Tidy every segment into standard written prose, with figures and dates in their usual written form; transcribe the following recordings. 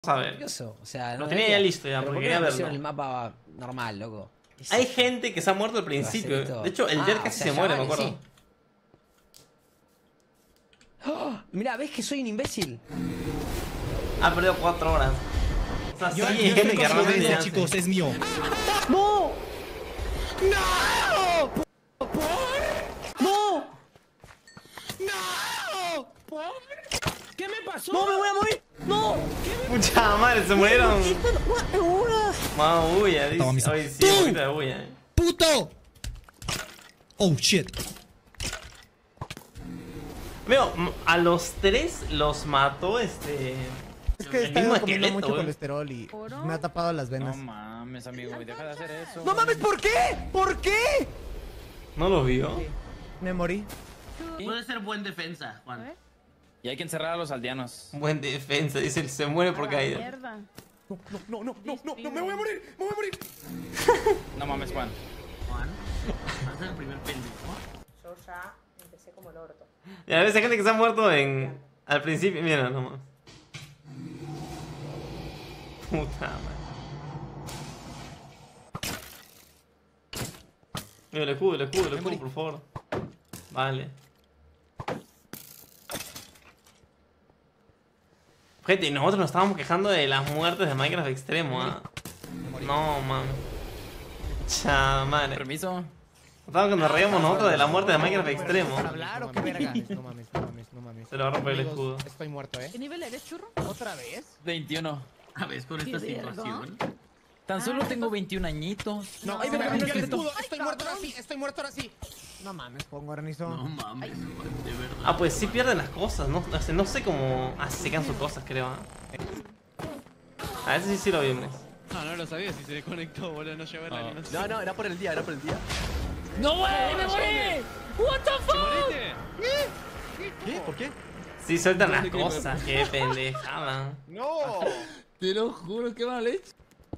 A ver. O sea, Lo tenía ya listo ya, porque quería verlo. el mapa normal, loco. Hay gente que se ha muerto al principio. De hecho, el Jet casi se muere, me acuerdo. Sí. ¡Oh! Mira, ¿ves que soy un imbécil? Ha perdido 4 horas. O sea, sí, hay gente que realmente ya... chicos, es mío. ¡No! ¡No! ¡No! ¡No! ¿Qué me pasó? ¡No, me voy a morir! ¡No! Mucha madre, se murieron. ¡Una! Más bulla, dice. Toma, Hoy sí, un poquito de bulla. ¡Puto! Oh, shit. Veo, a los 3 los mató Es que el está mismo comiendo esqueleto, mucho güey. colesterol y me ha tapado las venas. No mames, amigo, deja de hacer eso. ¡No mames! ¿Por qué? ¿Por qué? ¿No lo vio? Me morí. Puede ser buen defensa, Juan. Y hay que encerrar a los aldeanos. Buen defensa, dice, se muere por caída. Mierda. No, me voy a morir, me voy a morir. No mames, Juan. Juan, vas a ser el primer pendejo. Yo ya empecé como el orto. Y a veces hay gente que se ha muerto al principio. Mira, nomás. Puta madre. Mira, el escudo, por favor. Vale. Gente, y nosotros nos estábamos quejando de las muertes de Minecraft extremo, ¿ah? No, man. Chamare. Permiso. Estaba que nos reíamos nosotros de la muerte de Minecraft extremo. ¿Para hablar o qué verga? No mames. Se le va a romper el Amigos, escudo. Estoy muerto, ¿Qué nivel eres, churro? ¿Otra vez? 21. A ver, con esta situación. Tan solo tengo 21 añitos. No, Ay, me verga, rompió el esqueleto. escudo. Estoy muerto ahora sí. No mames, pongo granizo. No mames, Juan, de verdad. Ah, pues sí pierden las cosas, no sé cómo secan sus cosas, creo. A veces sí lo vimos. No lo sabía si se desconectó, boludo, no llevé la animación. No, era por el día, ¡No, güey! ¡Me morí! ¡What the fuck! ¿Qué? ¿Por qué? Sí sueltan las cosas, qué pendejada. ¡No! Te lo juro, qué mal hecho.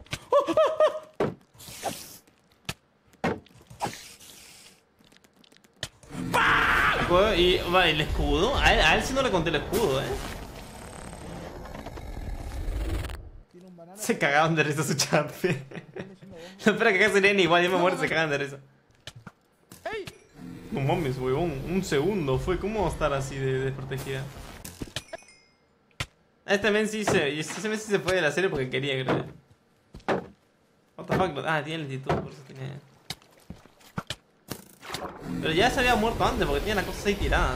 Y vale, el escudo, a él sí no le conté el escudo, Se cagaron de risa su chat. No espera que acá serían igual, ya me muero, se cagan de risa. No mames, huevón, un segundo fue, ¿cómo va a estar así de desprotegida? Este men sí se fue de la serie porque quería, creo. What the fuck, tiene lentitud, por eso tiene... Pero ya se había muerto antes porque tenía las cosas ahí tiradas.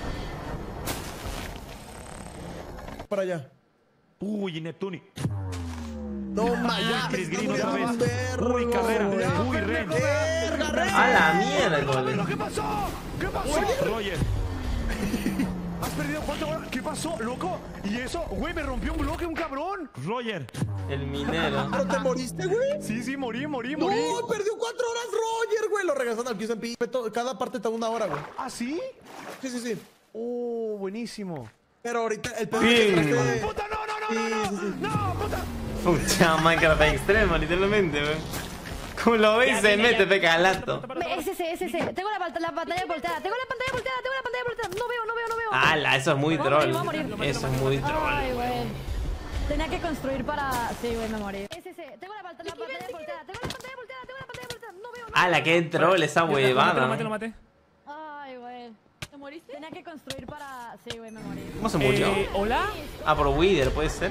Para allá. Uy, Neptuni. No mames, Chris Green otra vez. Uy, carrera. Uy, Ren. ¡A la mierda! ¿Qué pasó? ¿Qué pasó? Roger. ¿Has perdido cuánto? ¿Qué pasó, loco? ¿Y eso? Güey, me rompió un bloque, un cabrón. Roger. El minero. ¿Pero te moriste, güey? Sí, morí. No, perdió 4 horas Roger, güey. Lo regresaron al PSP. Cada parte está 1 hora, güey. ¿Ah, sí? Sí. Oh, buenísimo. Pero ahorita el pedo Bien. es que... ¡Puta, no, puta! Pucha, Minecraft extremo, literalmente, weón. Como lo veis, se mete, peca al acto. Ese. Tengo la pantalla volteada. No veo. ¡Hala! Eso es muy Me voy a troll. morir. Eso es muy Ay, troll. güey. Tenía que construir para... Sí, güey, me morí. Tengo la pantalla volteada. No veo. ¡Hala! ¡Qué troll esa huevada! Lo maté. Ay, güey. ¿Te moriste? Tenía que construir para... Sí, güey, me morí. ¿Cómo se murió? ¿Hola? Ah, por Wither, ¿puede ser?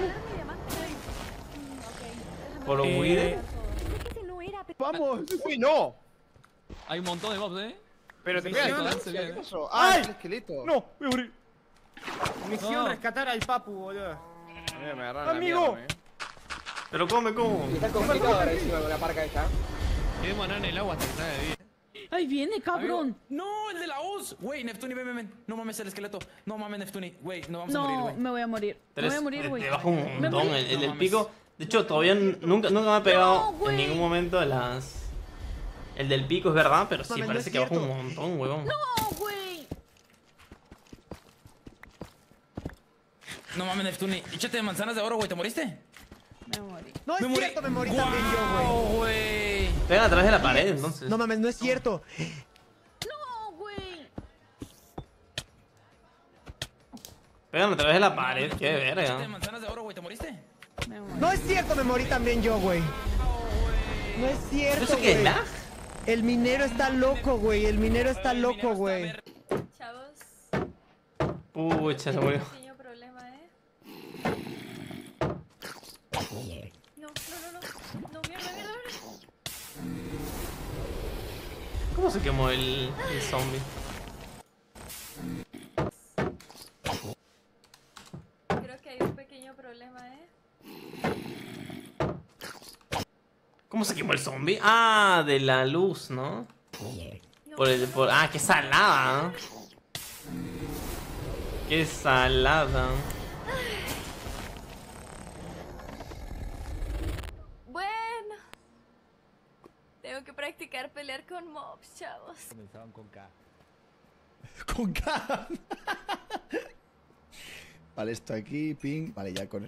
¿Por Wither? ¡Vamos! ¡Uy, no! Hay un montón de mobs, Pero te ¿qué pasó? ¡Ay! el esqueleto. No, me morí. Misión rescatar al papu, boludo. Me agarraron Amigo. Pero come. Está complicado ahora encima con la parca esta. Quedémonos en el agua hasta que salga de vida. Ay, viene, cabrón. ¡No, el de la US! Güey, Neptuni, ven. No mames el esqueleto. No mames, Neptuni. Güey, no vamos a morir, No, güey. me voy a morir. Me voy a morir, güey. Te baja un Me montón morí. el del No pico. De hecho, todavía nunca me ha pegado No, güey. en ningún momento el del pico, es verdad, pero sí Mames, no parece es que baja un cierto. montón, huevón. No, güey. No mames, Neptuni. Échate de manzanas de oro, güey. ¿Te moriste? Me morí. No es cierto, me morí también yo, ¡Guau, güey! Pegan a través de la pared, entonces. güey. No mames, no es cierto. No, güey. Pegan a través de la pared, qué Échate de verga. manzanas de oro, güey. ¿Te moriste? No es cierto, me morí también yo, güey. No es cierto, ¿Eso qué es güey. lag? El minero está loco, güey. El minero está loco, güey. Chavos, Pucha, se murió. pequeño problema, No, mierda. ¿Cómo se quemó el zombie? Creo que hay un pequeño problema, ¿Cómo se quemó el zombie? Ah, de la luz, ¿no? Ah, qué salada, ¿no? Qué salada. Bueno, tengo que practicar pelear con mobs, chavos. Comenzaban con K. Con K. Vale, esto aquí, ping. Vale, ya con él.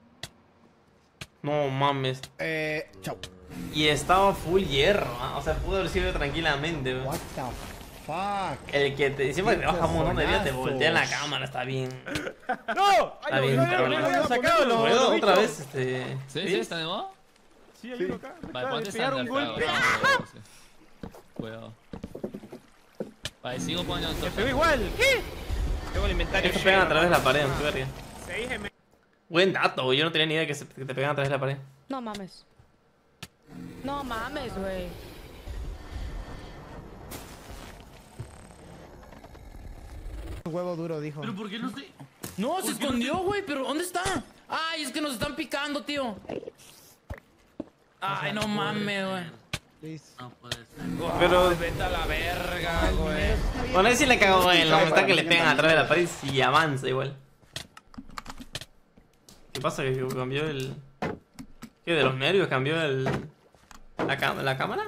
No mames. Chao. Y estaba full hierro, ¿ah? O sea, pudo haber sido tranquilamente, weón. What the fuck. El que te encima que te baja un montón de vida te voltea en la cámara, está bien. ¡No! Está bien, pero habían sacado los otra bichos. vez, ¿Sí? ¿Sí? ¿Está de moda? Sí, hay uno acá. Vale, ponte pegar un Sander, golpe. Cuidado. Vale, sigo poniendo Me pegó igual. ¿Qué? Tengo el inventario. Estos pegan a través de la pared, qué verga. 6 M. Buen dato, güey. Yo no tenía ni idea que te pegan a través de la pared. No mames. No mames, güey. Huevo duro, dijo. Pero ¿por qué no sé? No, se escondió, güey, pero ¿dónde está? Ay, es que nos están picando, tío. Ay, no mames, güey. No puede ser. Pero, Vete a la verga, güey. bueno, ahí sí le cago, güey. La está que le pegan a través de la pared y avanza igual. ¿Qué pasa? ¿Que cambió el...? ¿Qué? ¿De los nervios cambió el...? ¿La cámara?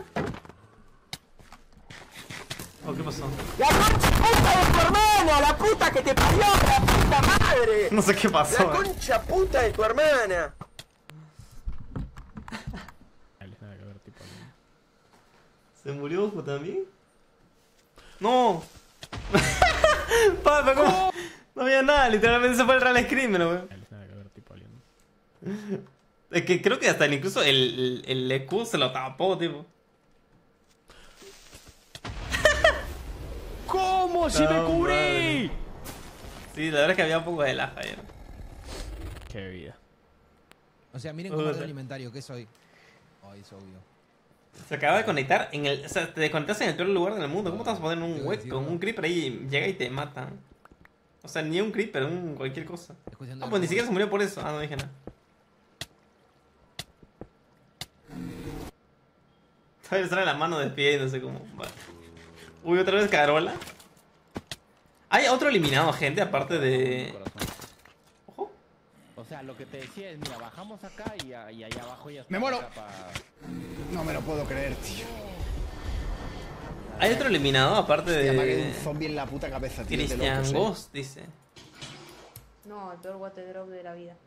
¿O qué pasó? ¡La concha puta de tu hermana! ¡La puta que te parió! ¡La puta madre! No sé qué pasó. ¡La concha puta de tu hermana! ¿Se murió Ojo también? ¡No! Papa, ¿cómo? No había nada, literalmente se fue el real screamer, weón. Es que creo que hasta incluso el EQ se lo tapó, tipo. ¿Cómo? ¡Si me cubrí! Sí, la verdad es que había un poco de lag ayer. Qué vida. O sea, miren cómo es el inventario, ¿qué soy? Ay, es obvio. Se acaba de conectar en el... O sea, te desconectas en el peor lugar del mundo. ¿Cómo te vas a poner en un hueco? Un creeper ahí llega y te mata. O sea, ni un creeper, cualquier cosa. Ah, pues ni siquiera se murió por eso. Ah, no dije nada. Todavía sale la mano despidiéndose como... Vale. Uy, otra vez Carola. ¿Hay otro eliminado, gente, aparte de... Ojo? O sea, lo que te decía es, mira, bajamos acá y allá abajo ya está. ¡Me muero! No me lo puedo creer, tío. ¿Hay otro eliminado aparte Hostia, me ha quedado de... un zombie en la puta cabeza, tío. de Christian locos, Ghost, dice. No, el peor water drop de la vida.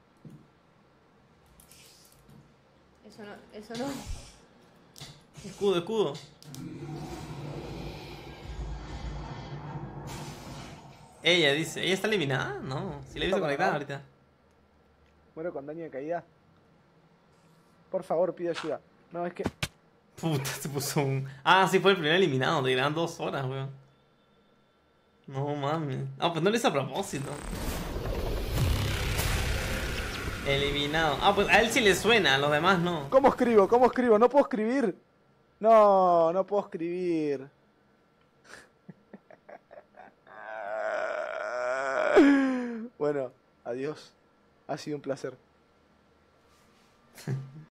Eso no. Escudo, escudo. Ella dice, ¿ella está eliminada? No, si la he visto conectada ahorita. Muero con daño de caída. Por favor, pido ayuda. No, es que... Puta, se puso un... Ah, sí, fue el primer eliminado, te dirán 2 horas, weón. No mames. Ah, pues no lo hice a propósito. Eliminado. Ah, pues a él sí le suena, a los demás no. ¿Cómo escribo? ¿Cómo escribo? ¿No puedo escribir? No, no puedo escribir. Bueno, adiós. Ha sido un placer.